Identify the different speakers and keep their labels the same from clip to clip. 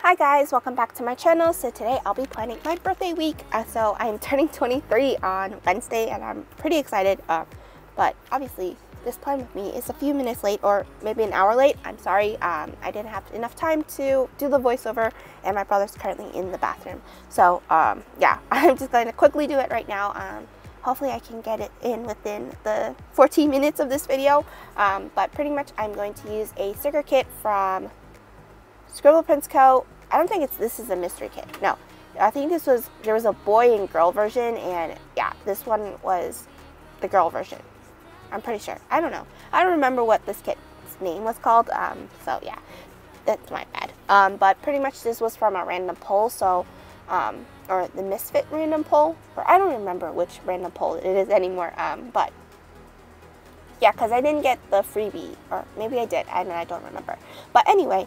Speaker 1: Hi guys, welcome back to my channel. So today I'll be planning my birthday week. So I'm turning 23 on Wednesday and I'm pretty excited. But obviously this plan with me is a few minutes late or maybe an hour late. I'm sorry, I didn't have enough time to do the voiceover and my brother's currently in the bathroom. So yeah, I'm just going to quickly do it right now. Hopefully I can get it in within the 14 minutes of this video. But pretty much I'm going to use a sticker kit from Scribble Prints Co. I don't think this is a mystery kit. No, I think there was a boy and girl version, and yeah, this one was the girl version. I'm pretty sure. I don't know. I don't remember what this kit's name was called. So yeah, that's my bad. But pretty much this was from a random poll. So, or the Misfit random poll, or I don't remember which random poll it is anymore. But yeah, because I didn't get the freebie, or maybe I did, and I don't remember. But anyway,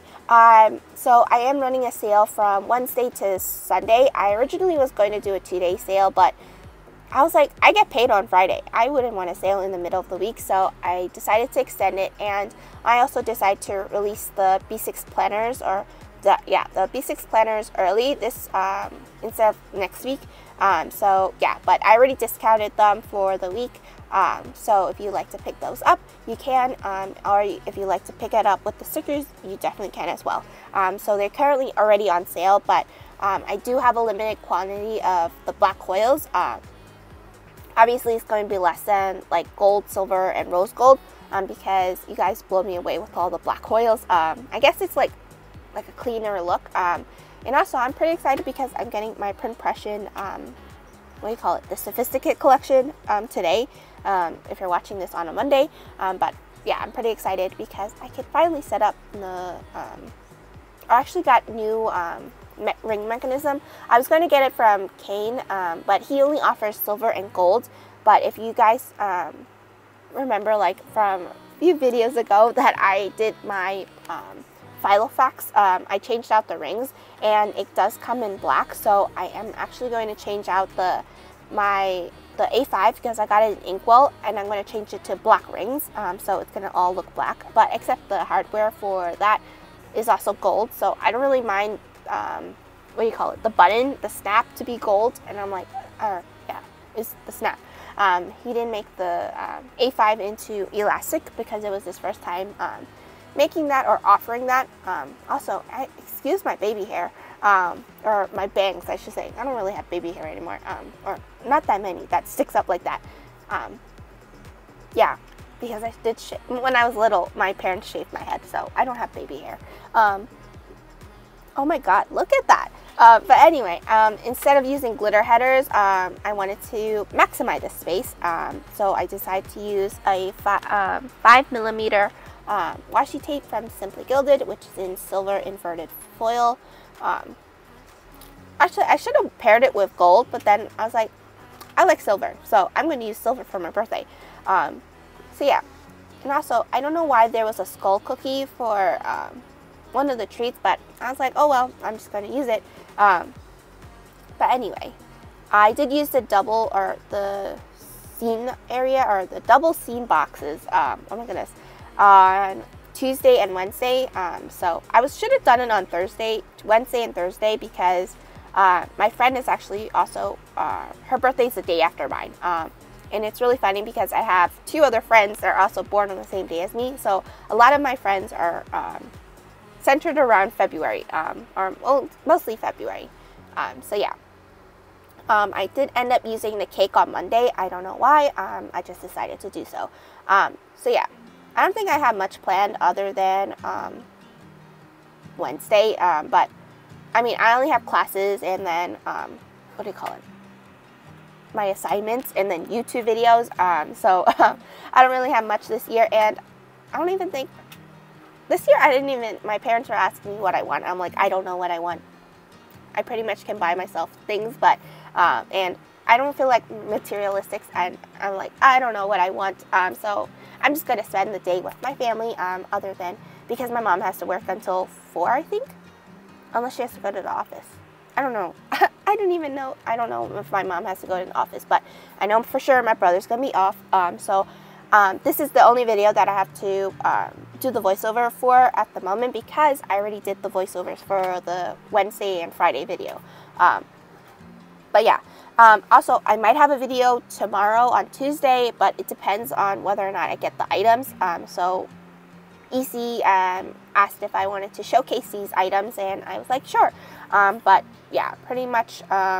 Speaker 1: so I am running a sale from Wednesday to Sunday. I originally was going to do a 2-day sale, but I was like, I get paid on Friday. I wouldn't want a sale in the middle of the week, so I decided to extend it. And I also decided to release the B6 planners, or the B6 planners early this instead of next week. So yeah, but I already discounted them for the week. So if you like to pick those up, you can, or if you like to pick it up with the stickers, you definitely can as well. So they're currently already on sale, but I do have a limited quantity of the black hoils. Obviously, it's going to be less than like gold, silver, and rose gold, because you guys blow me away with all the black hoils. I guess it's like a cleaner look. And also, I'm pretty excited because I'm getting my Printpression, what do you call it, the Sophisticate collection today, if you're watching this on a Monday. But yeah, I'm pretty excited because I could finally set up the, I actually got new ring mechanism. I was going to get it from Kane, but he only offers silver and gold. But if you guys remember, like from a few videos ago that I did my Filofax, I changed out the rings and it does come in black, so I am actually going to change out the A5 because I got it in inkwell, and I'm going to change it to black rings, so it's going to all look black, but except the hardware for that is also gold, so I don't really mind, what do you call it, the button, the snap to be gold, and I'm like, yeah, it's the snap. He didn't make the A5 into elastic because it was his first time making that or offering that. Also, excuse my baby hair, or my bangs, I should say. I don't really have baby hair anymore, or not that many that sticks up like that. Yeah, because I did when I was little, my parents shaved my head, so I don't have baby hair. Oh my god, look at that. But anyway, instead of using glitter headers, I wanted to maximize the space, so I decided to use a 5mm washi tape from Simply Gilded, which is in silver inverted foil. Actually, I should have paired it with gold, but then I was like, I like silver, so I'm going to use silver for my birthday. So yeah, and also, I don't know why there was a skull cookie for one of the treats, but I was like, oh well, I'm just going to use it. But anyway, I did use the double, or the scene area, or the double scene boxes, oh my goodness, on Tuesday and Wednesday. So I should have done it on Wednesday and Thursday, because my friend is actually also, her birthday is the day after mine. And it's really funny because I have 2 other friends that are also born on the same day as me. So a lot of my friends are centered around February, or mostly February. So yeah. I did end up using the cake on Monday. I don't know why. I just decided to do so. So yeah. I don't think I have much planned other than Wednesday, but I mean, I only have classes and then, what do you call it, my assignments, and then YouTube videos, so I don't really have much this year, and I don't even think, this year my parents were asking me what I want. I'm like, I don't know what I want. I pretty much can buy myself things, but, and I don't feel like materialistics, and I'm like, I don't know what I want, so I'm just going to spend the day with my family, other than, because my mom has to work until 4, I think, unless she has to go to the office. I don't know. I don't even know. I don't know if my mom has to go to the office, but I know for sure my brother's going to be off, so this is the only video that I have to do the voiceover for at the moment because I already did the voiceovers for the Wednesday and Friday video. But yeah, also I might have a video tomorrow on Tuesday, but it depends on whether or not I get the items. So EC asked if I wanted to showcase these items, and I was like, sure. But yeah, pretty much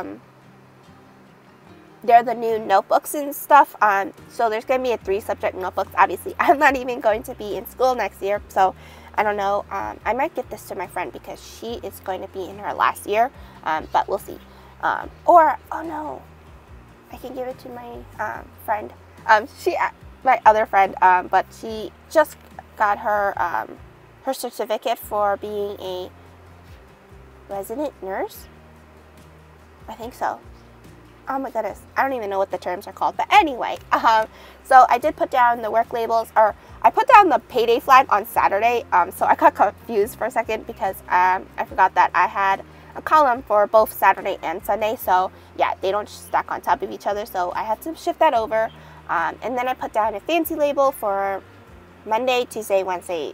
Speaker 1: they're the new notebooks and stuff. So there's going to be a 3-subject notebooks. Obviously, I'm not even going to be in school next year, so I don't know. I might give this to my friend because she is going to be in her last year, but we'll see. Or, oh no, I can give it to my friend. My other friend, but she just got her her certificate for being a resident nurse. I think so. Oh my goodness, I don't even know what the terms are called, but anyway, so I did put down the work labels, or I put down the payday flag on Saturday, so I got confused for a second because I forgot that I had a column for both Saturday and Sunday, so yeah, they don't stack on top of each other, so I had to shift that over, and then I put down a fancy label for Monday, Tuesday, Wednesday.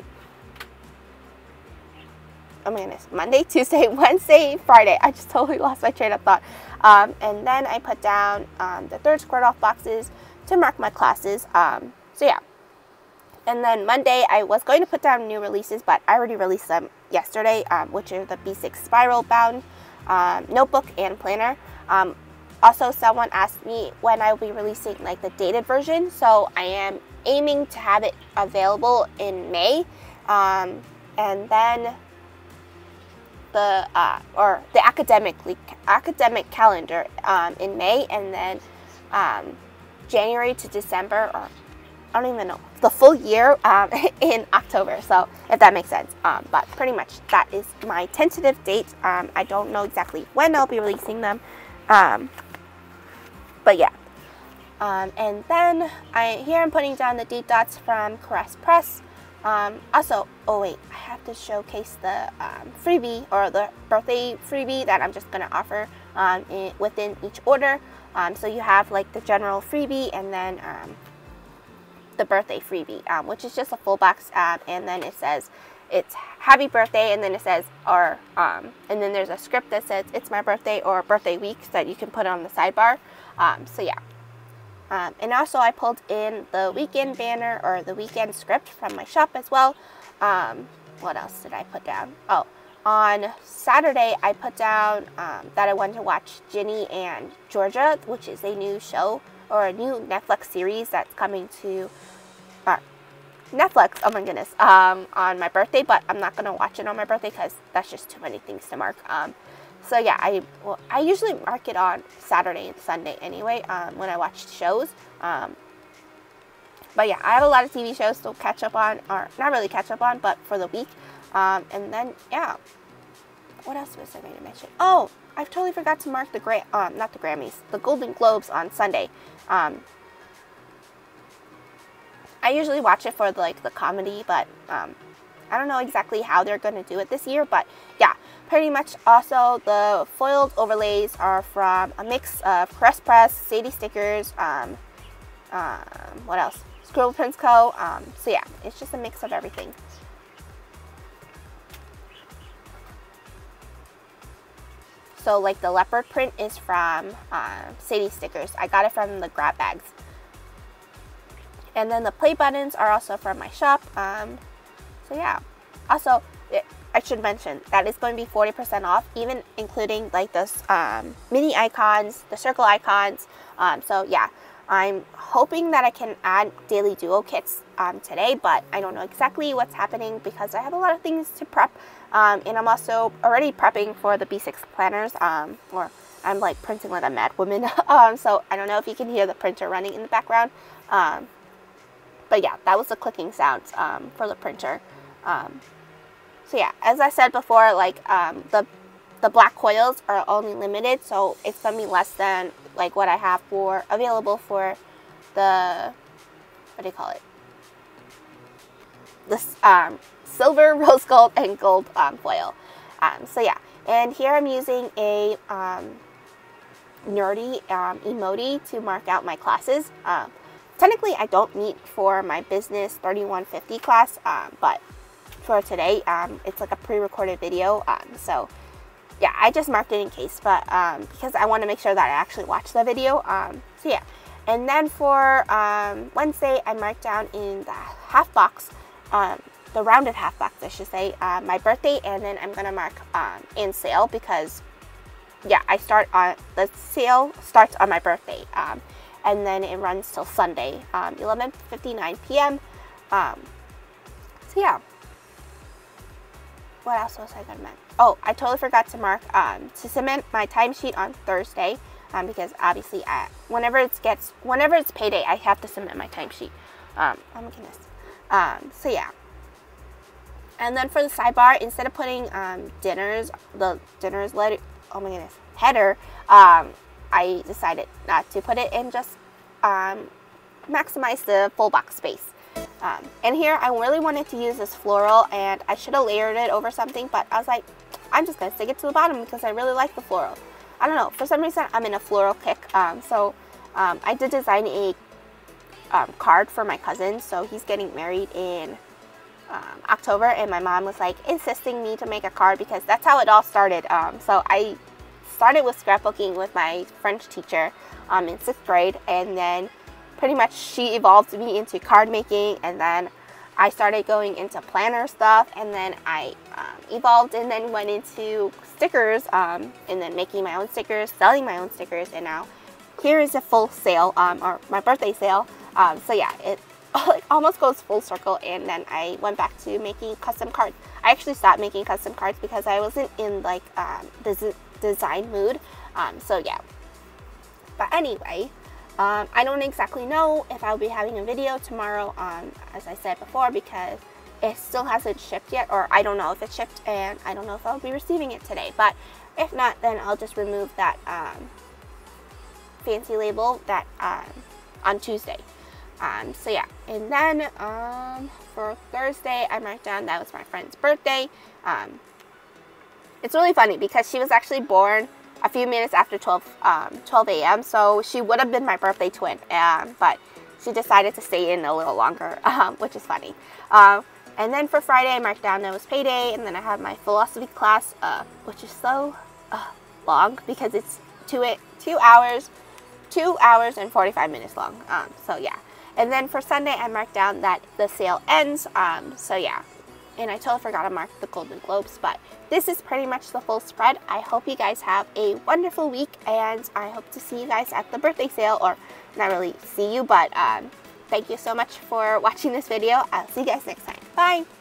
Speaker 1: Oh my goodness, Monday, Tuesday, Wednesday, Friday. I just totally lost my train of thought. And then I put down the 3rd squared off boxes to mark my classes. So yeah. And then Monday, I was going to put down new releases, but I already released them yesterday, which are the B6 spiral bound notebook and planner. Also, someone asked me when I will be releasing like the dated version. So I am aiming to have it available in May. And then the academic calendar in May, and then January to December, or I don't even know, the full year in October, so if that makes sense. But pretty much that is my tentative date. I don't know exactly when I'll be releasing them, but yeah. And then here I'm putting down the deep dots from Caress Press. Also, oh wait, I have to showcase the freebie, or the birthday freebie that I'm just going to offer within each order. So you have like the general freebie, and then the birthday freebie, which is just a full box, and then it says it's happy birthday, and then it says, or and then there's a script that says it's my birthday or birthday week that you can put on the sidebar. So yeah. And also I pulled in the weekend banner, or the weekend script, from my shop as well. What else did I put down? Oh, on Saturday I put down that I wanted to watch Ginny and Georgia, which is a new show, or a new Netflix series that's coming to Netflix, oh my goodness, on my birthday, but I'm not going to watch it on my birthday because that's just too many things to mark. So yeah, I usually mark it on Saturday and Sunday anyway, when I watch shows. But yeah, I have a lot of TV shows to catch up on, or not really catch up on, but for the week. And then, yeah, what else was I going to mention? Oh, I totally forgot to mark the not the Grammys, the Golden Globes on Sunday. I usually watch it for the comedy, but I don't know exactly how they're going to do it this year, but yeah, pretty much. Also, the foiled overlays are from a mix of Caress Press, Sadie Stickers, what else? Scribble Prints Co. So yeah, it's just a mix of everything. So like the leopard print is from Sadie Stickers. I got it from the grab bags. And then the play buttons are also from my shop. So yeah. Also, I should mention that it's going to be 40% off, even including like those mini icons, the circle icons. So yeah, I'm hoping that I can add daily duo kits today, but I don't know exactly what's happening because I have a lot of things to prep. And I'm also already prepping for the B6 planners, or I'm like printing like a mad woman. So I don't know if you can hear the printer running in the background. But yeah, that was the clicking sounds for the printer. So yeah, as I said before, like the black coils are only limited, so it's gonna be less than like what I have available for the, what do you call it? This silver, rose gold, and gold foil. So yeah, and here I'm using a nerdy emoji to mark out my classes. technically I don't meet for my business 3150 class, but for today, it's like a pre-recorded video, so yeah, I just marked it in case, but because I want to make sure that I actually watch the video, so yeah. And then for Wednesday, I marked down in the half box, the rounded half box, I should say, my birthday, and then I'm gonna mark in sale because, yeah, the sale starts on my birthday, and then it runs till Sunday, 11:59 p.m. So yeah. What else was I gonna mention? Oh, I totally forgot to mark to submit my timesheet on Thursday, because obviously whenever it's payday, I have to submit my timesheet. Oh my goodness. So yeah. And then for the sidebar, instead of putting the dinners letter, oh my goodness, header, I decided not to put it and just maximize the full box space. And here I really wanted to use this floral, and I should have layered it over something, but I was like, I'm just gonna stick it to the bottom because I really like the floral. I don't know, for some reason I'm in a floral kick. So I did design a card for my cousin, so he's getting married in October, and my mom was like insisting me to make a card because that's how it all started. So I started with scrapbooking with my French teacher in 6th grade, and then pretty much she evolved me into card making, and then I started going into planner stuff, and then I evolved and then went into stickers, and then making my own stickers, selling my own stickers, and now here is a full sale, or my birthday sale. So yeah, it almost goes full circle, and then I went back to making custom cards. I actually stopped making custom cards because I wasn't in like the design mood, so yeah. But anyway, I don't exactly know if I'll be having a video tomorrow, as I said before, because it still hasn't shipped yet, or I don't know if it's shipped, and I don't know if I'll be receiving it today. But if not, then I'll just remove that fancy label that on Tuesday. So yeah, and then for Thursday, I marked down that was my friend's birthday. It's really funny because she was actually born a few minutes after 12 a.m. So she would have been my birthday twin, but she decided to stay in a little longer, which is funny. And then for Friday, I marked down that it was payday, and then I had my philosophy class, which is so long because it's 2 hours and 45 minutes long. So yeah. And then for Sunday, I marked down that the sale ends. So yeah. And I totally forgot to mark the Golden Globes, but this is pretty much the full spread. I hope you guys have a wonderful week, and I hope to see you guys at the birthday sale, or not really see you, but thank you so much for watching this video. I'll see you guys next time. Bye!